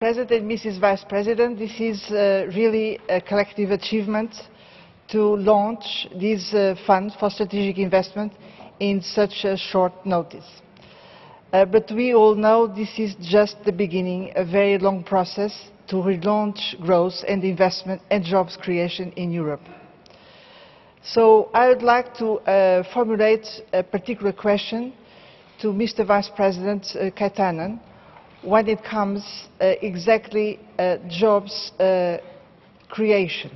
President and Mrs. Vice President, this is really a collective achievement to launch this fund for strategic investment in such a short notice. But we all know this is just the beginning, a very long process to relaunch growth and investment and jobs creation in Europe. So I would like to formulate a particular question to Mr. Vice President Katainen when it comes exactly jobs creation.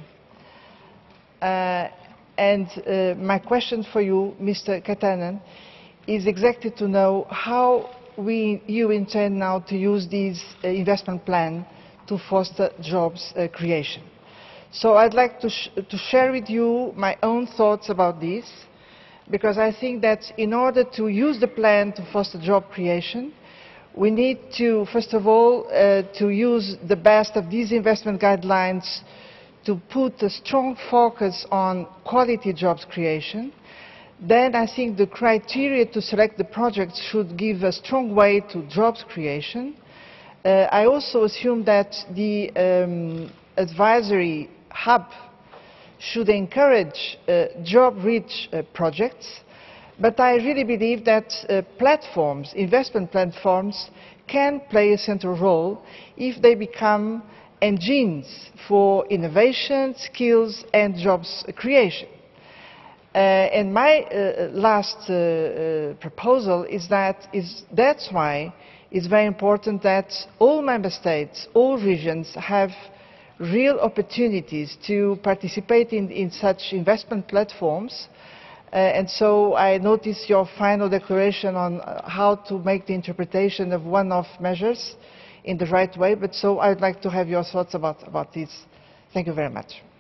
My question for you, Mr. Katainen, is exactly to know how you intend now to use this investment plan to foster jobs creation. So I'd like to share with you my own thoughts about this, because I think that in order to use the plan to foster job creation, we need to, first of all, to use the best of these investment guidelines to put a strong focus on quality jobs creation. Then I think the criteria to select the projects should give a strong weight to jobs creation. I also assume that the advisory hub should encourage job-rich projects, but I really believe that platforms, investment platforms, can play a central role if they become engines for innovation, skills and jobs creation. And my last proposal is that's why it's very important that all member states, all regions have real opportunities to participate in such investment platforms. And so I noticed your final declaration on how to make the interpretation of one-off measures in the right way, but so I would like to have your thoughts about this. Thank you very much.